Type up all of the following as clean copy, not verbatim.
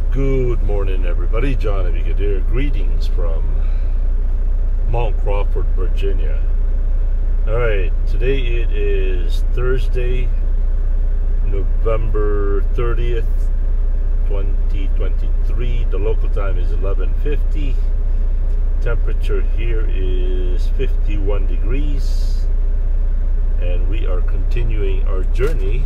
Good morning, everybody. John Abigadir. Greetings from Mount Crawford, Virginia. Alright, today it is Thursday, November 30th, 2023. The local time is 11:50. Temperature here is 51 degrees. And we are continuing our journey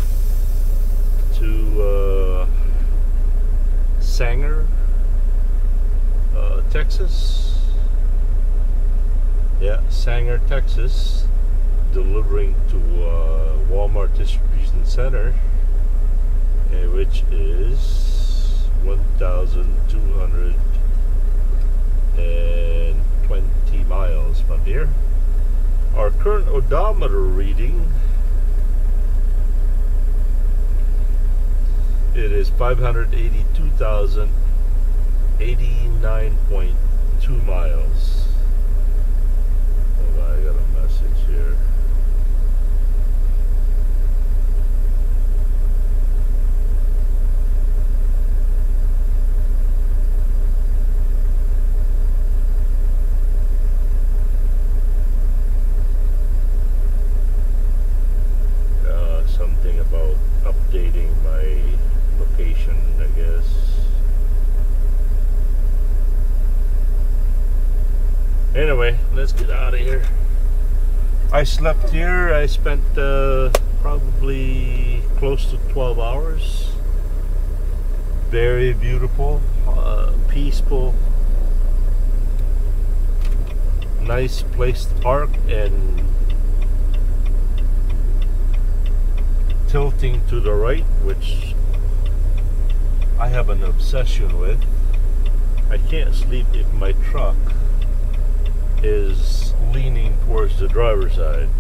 to Sanger, Texas. Yeah, Sanger, Texas, delivering to Walmart Distribution Center, which is 1,220 miles from here. Our current odometer reading, it is 582,089.2 miles. Hold on, I got a message here. Something about updating my location, I guess. Anyway, let's get out of here. I slept here. I spent probably close to 12 hours. Very beautiful, peaceful, nice place to park, and tilting to the right, which I have an obsession with. I can't sleep if my truck is leaning towards the driver's side.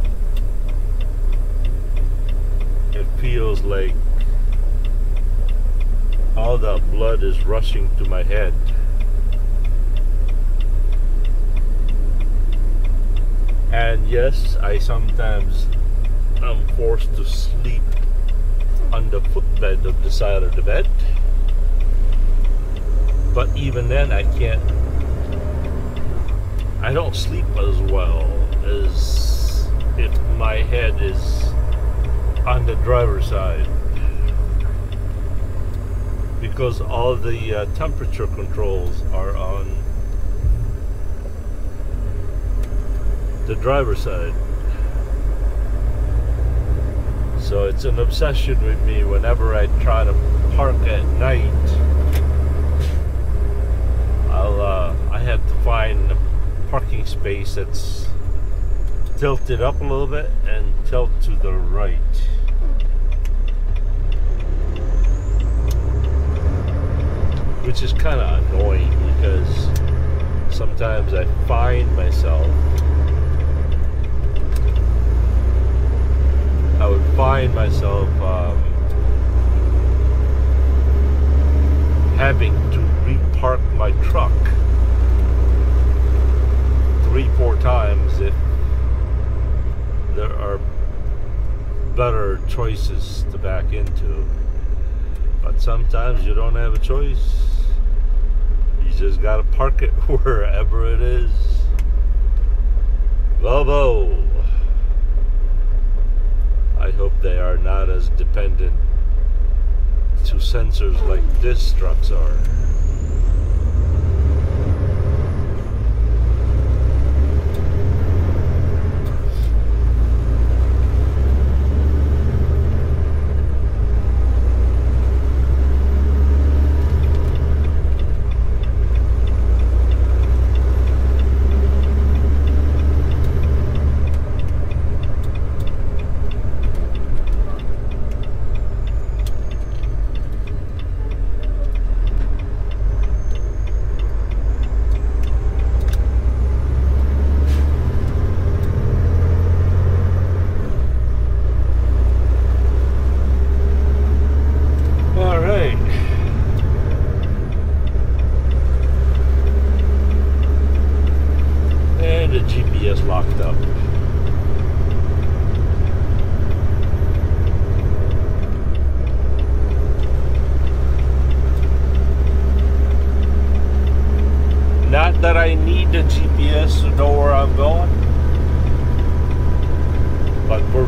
It feels like all the blood is rushing to my head. And yes, I sometimes I'm forced to sleep on the footbed of the side of the bed, but even then I don't sleep as well as if my head is on the driver's side, because all the temperature controls are on the driver's side. So it's an obsession with me. Whenever I try to park at night, I have to find a parking space that's tilted up a little bit and tilt to the right. Which is kind of annoying, because sometimes I find myself having to repark my truck 3-4 times if there are better choices to back into. But sometimes you don't have a choice. You just gotta park it wherever it is. Volvo. I hope they are not as dependent to sensors like this trucks are.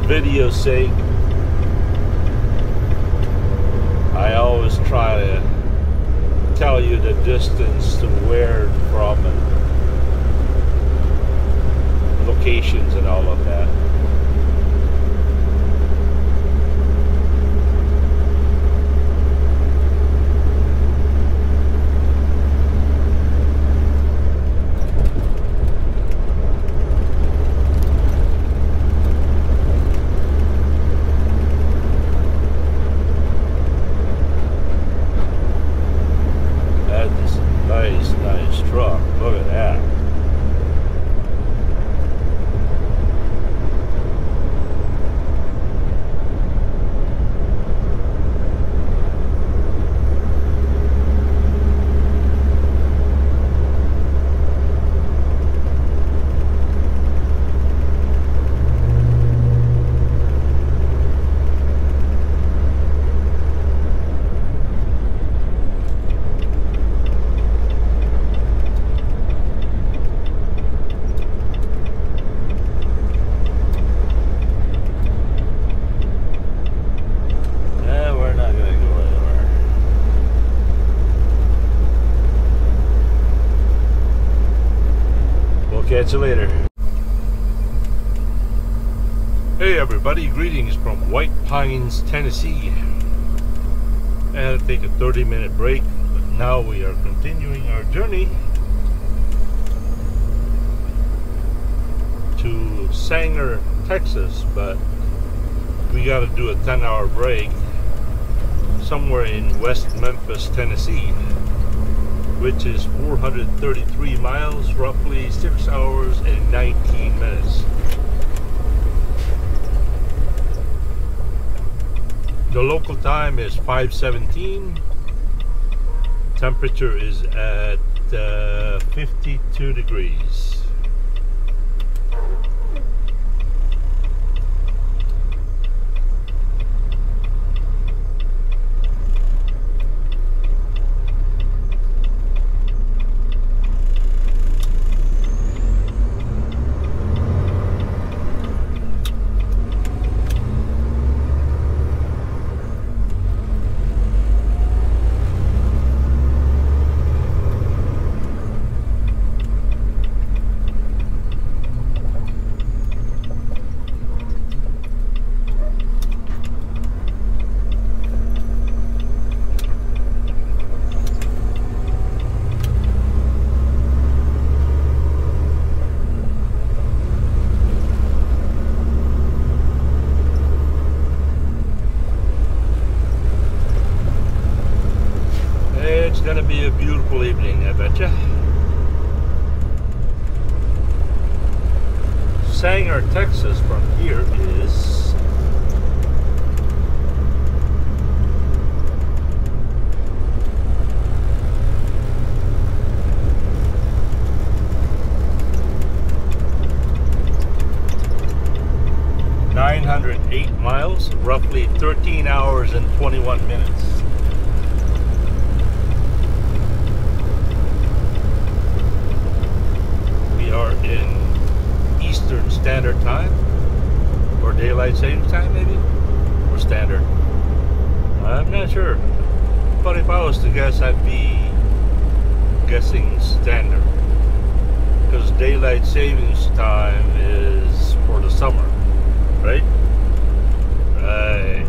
video's sake, I always try to tell you the distance to where from and locations and all of that. Nice truck. Look at that. Catch you later. Hey everybody, greetings from White Pines, Tennessee. I had to take a 30-minute break, but now we are continuing our journey to Sanger, Texas, but we got to do a 10-hour break somewhere in West Memphis, Tennessee, which is 433 miles, roughly 6 hours and 19 minutes. The local time is 5:17. Temperature is at 52 degrees. It's gonna be a beautiful evening, I betcha. Sanger, Texas from here is .908 miles, roughly 13 hours and 21 minutes. We are in Eastern Standard Time, or Daylight Savings Time maybe, or Standard. I'm not sure, but if I was to guess, I'd be guessing Standard, because Daylight Savings Time is for the summer, right? Right.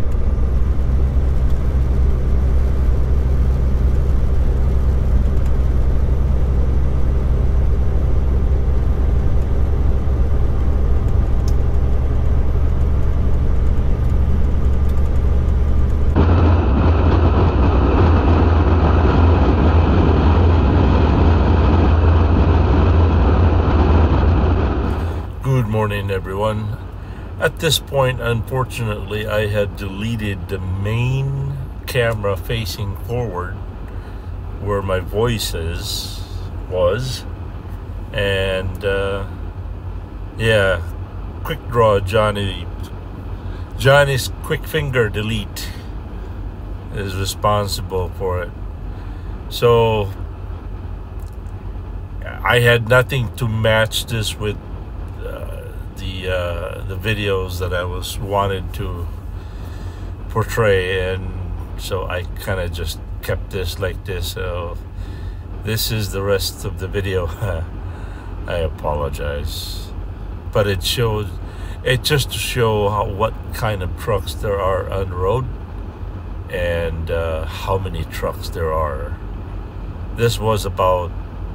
Good morning, everyone. At this point, unfortunately, I had deleted the main camera facing forward where my voice was, and yeah, quick draw Johnny's quick finger delete is responsible for it. So I had nothing to match this with the videos that I was wanted to portray, and so I kind of just kept this like this. So this is the rest of the video. I apologize, but it just to show what kind of trucks there are on the road and how many trucks there are. This was about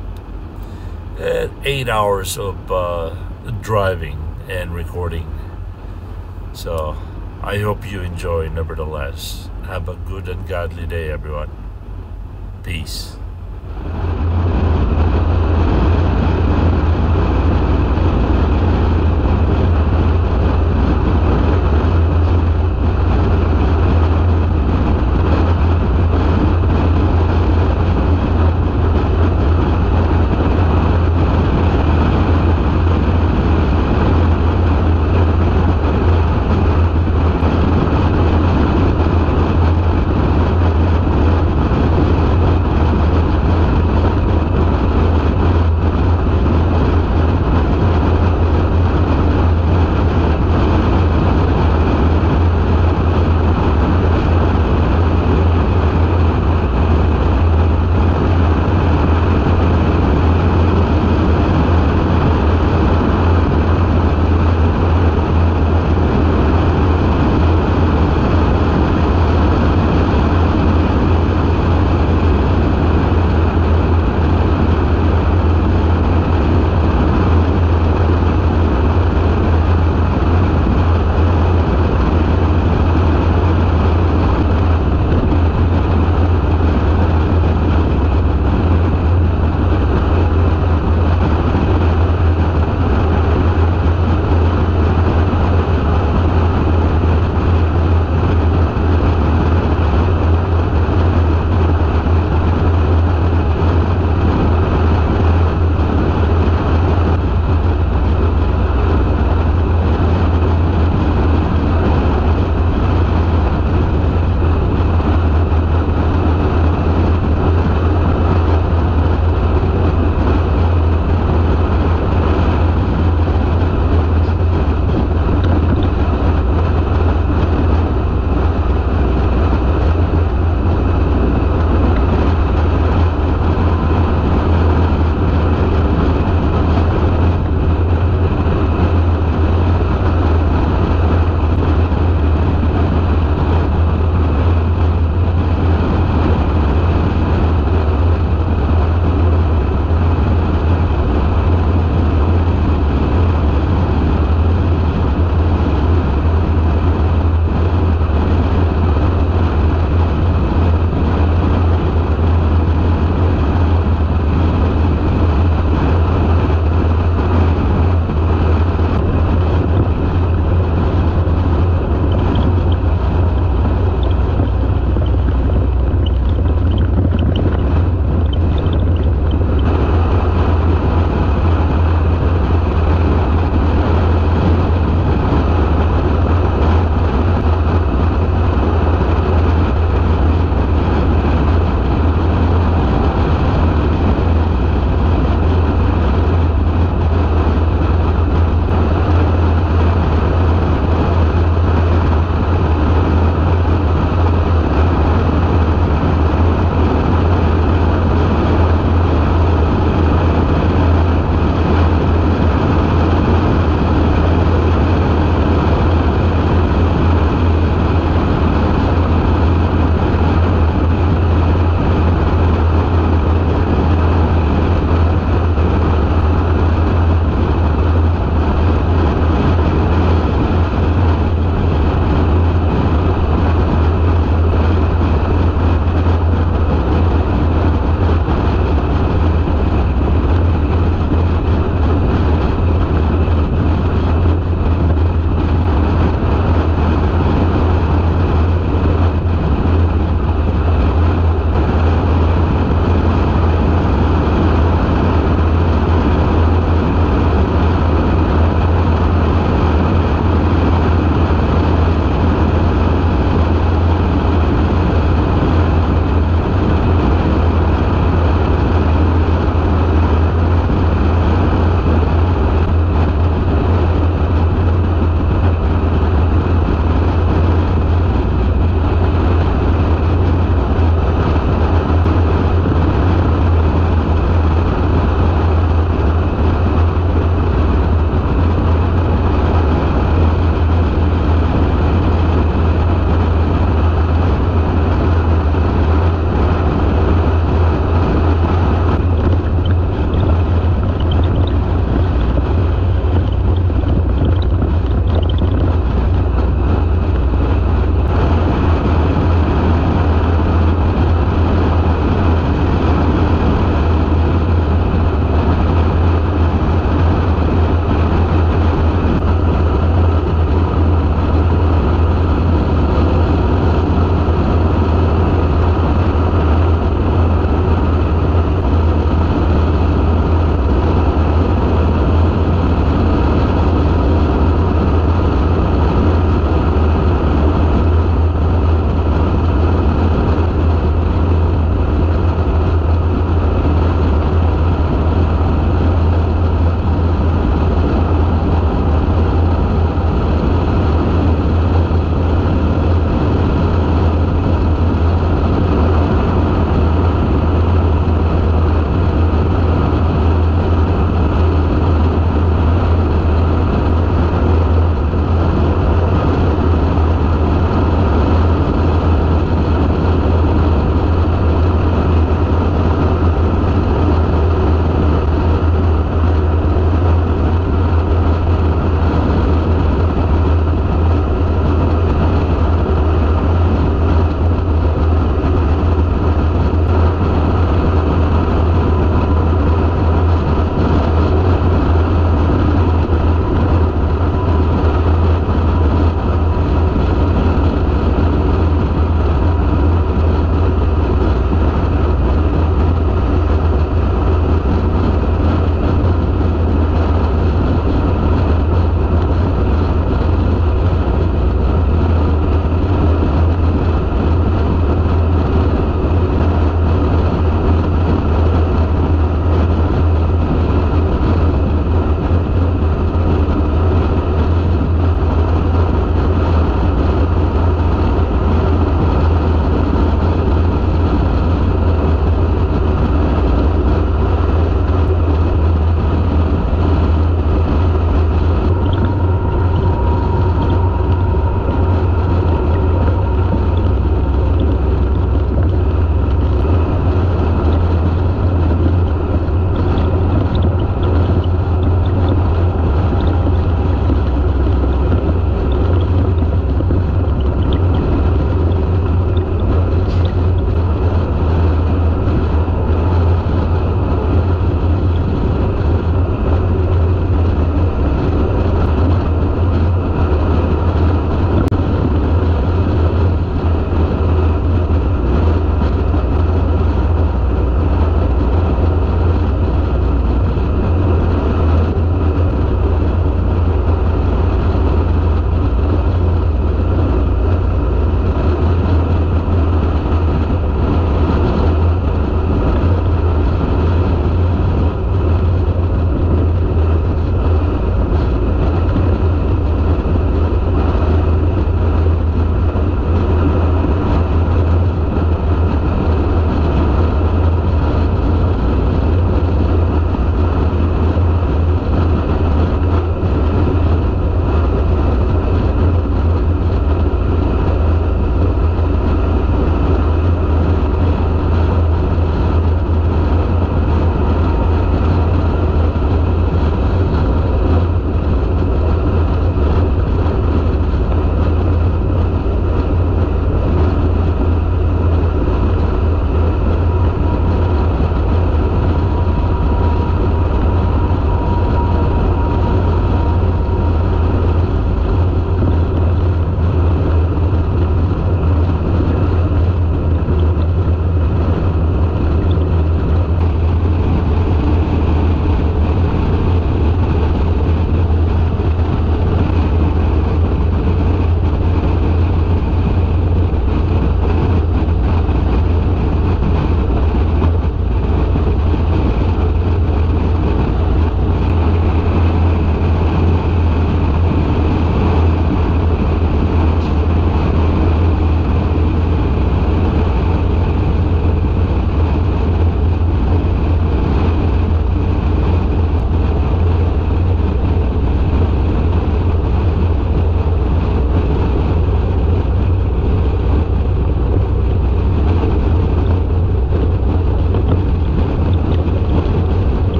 8 hours of driving and recording. So I hope you enjoy nevertheless. Have a good and godly day, everyone. Peace.